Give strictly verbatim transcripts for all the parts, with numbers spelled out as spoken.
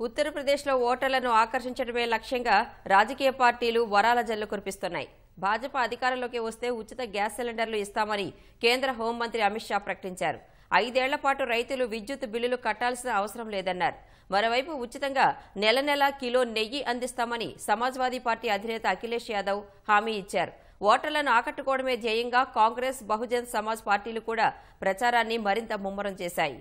ఉత్తరప్రదేశ్లో ఓటర్లను ఆకర్షించడమే లక్ష్యంగా రాజకీయ పార్టీలు వరాల జల్లు కురిపిస్తున్నాయి. భాజపా అధికారంలోకి వస్తే ఉచిత గ్యాస్ సిలిండర్లు ఇస్తామని కేంద్ర హోంమంత్రి అమిత్ షా ప్రకటించారు. ఐదేళ్ల పాటు రైతులు విద్యుత్ బిల్లులు కట్టాల్సిన అవసరం లేదన్నారు. మరోవైపు ఉచితంగా నెల నెల కిలో నెయ్యి అందిస్తామని సమాజ్వాదీ పార్టీ అధినేత అఖిలేష్ యాదవ్ హామీ ఇచ్చారు. ఓటర్లను ఆకట్టుకోవడమే ధ్యేయంగా కాంగ్రెస్, బహుజన్ సమాజ్ పార్టీలు కూడా ప్రచారాన్ని మరింత ముమ్మరం చేశాయి.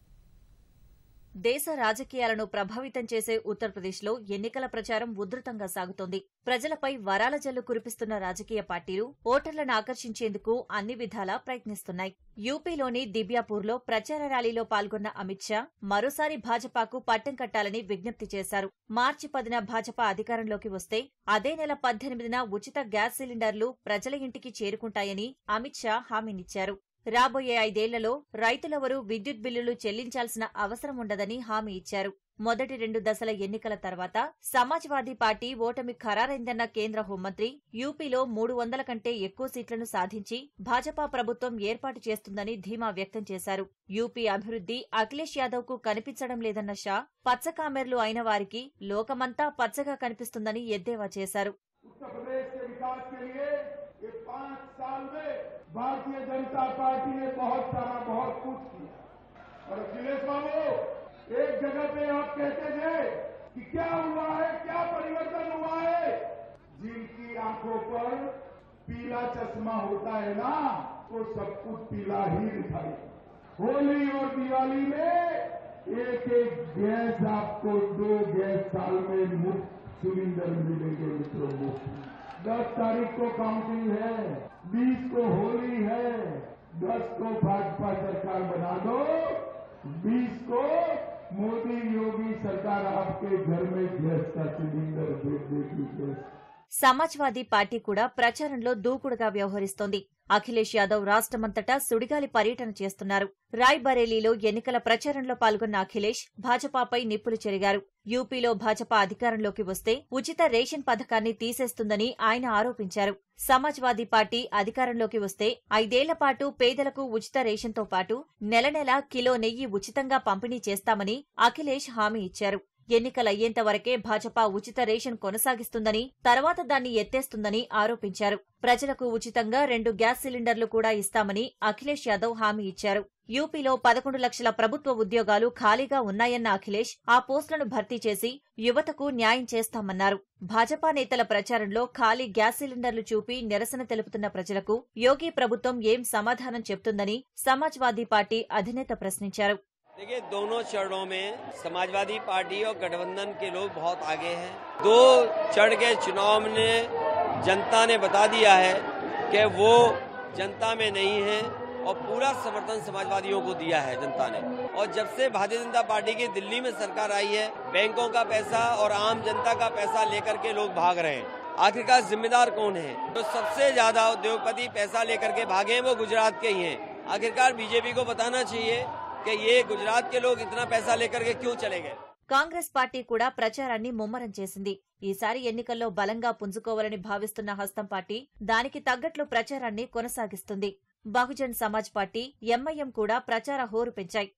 దేశ రాజకీయాలను ప్రభావితం చేసే ఉత్తరప్రదేశ్లో ఎన్నికల ప్రచారం ఉధృతంగా సాగుతోంది. ప్రజలపై వరాల జల్లు కురిపిస్తున్న రాజకీయ పార్టీలు ఓటర్లను ఆకర్షించేందుకు అన్ని విధాలా ప్రయత్నిస్తున్నాయి. యూపీలోని దిబ్యాపూర్లో ప్రచార ర్యాలీలో పాల్గొన్న అమిత్ షా మరోసారి భాజపాకు పట్టం కట్టాలని విజ్ఞప్తి చేశారు. మార్చి పదిన భాజపా అధికారంలోకి వస్తే అదే నెల పద్దెనిమిదిన ఉచిత గ్యాస్ సిలిండర్లు ప్రజల ఇంటికి చేరుకుంటాయని అమిత్ షా హామీనిచ్చారు. రాబోయే ఐదేళ్లలో రైతులెవరూ విద్యుత్ బిల్లులు చెల్లించాల్సిన అవసరం ఉండదని హామీ ఇచ్చారు. మొదటి రెండు దశల ఎన్నికల తర్వాత సమాజ్వాదీ పార్టీ ఓటమి ఖరారైందన్న కేంద్ర హోంమంత్రి యూపీలో మూడు వందల కంటే ఎక్కువ సీట్లను సాధించి భాజపా ప్రభుత్వం ఏర్పాటు చేస్తుందని ధీమా వ్యక్తం చేశారు. యూపీ అభివృద్ధి అఖిలేష్ యాదవ్ కు కనిపించడం లేదన్న షా పచ్చకామెర్లు అయిన వారికి లోకమంతా పచ్చగా కనిపిస్తుందని ఎద్దేవా చేశారు. भारतीय जनता पार्टी ने बहुत सारा बहुत कुछ किया और अखिलेश बाबू एक जगह पे आप कहते थे कि क्या हुआ है, क्या परिवर्तन हुआ है। जिनकी आंखों पर पीला चश्मा होता है ना, वो सब कुछ पीला ही दिखाई। होली और दिवाली में एक एक गैस आपको दो गैस साल में मुफ्त सिलेंडर मिलेंगे मित्रों, मुफ्त। दस तारीख को काउंटिंग है, बीस को होली है, दस को भाजपा सरकार बना दो, बीस को मोदी योगी सरकार आपके घर में गैस का सिलेंडर भेज देगी। సమాజ్వాదీ పార్టీ కూడా ప్రచారంలో దూకుడుగా వ్యవహరిస్తోంది. అఖిలేష్ యాదవ్ రాష్ట్రమంతటా సుడిగాలి పర్యటన చేస్తున్నారు. రాయ్ బరేలీలో ఎన్నికల ప్రచారంలో పాల్గొన్న అఖిలేష్ భాజపాపై నిప్పులు చెరిగారు. యూపీలో భాజపా అధికారంలోకి వస్తే ఉచిత రేషన్ పథకాన్ని తీసేస్తుందని ఆయన ఆరోపించారు. సమాజ్వాదీ పార్టీ అధికారంలోకి వస్తే ఐదేళ్ల పాటు పేదలకు ఉచిత రేషన్తో పాటు నెల నెల కిలో నెయ్యి ఉచితంగా పంపిణీ చేస్తామని అఖిలేష్ హామీ ఇచ్చారు. ఎన్నికలయ్యేంత వరకే భాజపా ఉచిత రేషన్ కొనసాగిస్తుందని, తర్వాత దాన్ని ఎత్తేస్తుందని ఆరోపించారు. ప్రజలకు ఉచితంగా రెండు గ్యాస్ సిలిండర్లు కూడా ఇస్తామని అఖిలేష్ యాదవ్ హామీ ఇచ్చారు. యూపీలో పదకొండు లక్షల ప్రభుత్వ ఉద్యోగాలు ఖాళీగా ఉన్నాయన్న అఖిలేష్ ఆ పోస్టులను భర్తీ చేసి యువతకు న్యాయం చేస్తామన్నారు. భాజపా నేతల ప్రచారంలో ఖాళీ గ్యాస్ సిలిండర్లు చూపి నిరసన తెలుపుతున్న ప్రజలకు యోగి ప్రభుత్వం ఏం సమాధానం చెప్తుందని సమాజ్వాదీ పార్టీ అధినేత ప్రశ్నించారు. देखिए, दोनों चरणों में समाजवादी पार्टी और गठबंधन के लोग बहुत आगे हैं। दो चरण के चुनाव में जनता ने बता दिया है कि वो जनता में नहीं है और पूरा समर्थन समाजवादियों को दिया है जनता ने। और जब से भारतीय जनता पार्टी की दिल्ली में सरकार आई है, बैंकों का पैसा और आम जनता का पैसा लेकर के लोग भाग रहे हैं। आखिरकार जिम्मेदार कौन है? तो सबसे ज्यादा उद्योगपति पैसा लेकर के भागे हैं वो गुजरात के ही हैं। आखिरकार बीजेपी को बताना चाहिए कि ये गुजरात के लोग इतना पैसा लेकर के क्यों चले गए। కాంగ్రెస్ పార్టీ కూడా ప్రచారాన్ని ముమ్మరం చేసింది. ఈసారి ఎన్నికల్లో బలంగా పుంజుకోవాలని భావిస్తున్న హస్తం పార్టీ దానికి తగ్గట్లు ప్రచారాన్ని కొనసాగిస్తుంది. బహుజన్ సమాజ్ పార్టీ, ఎంఐఎం కూడా ప్రచార హోరు పెంచాయి.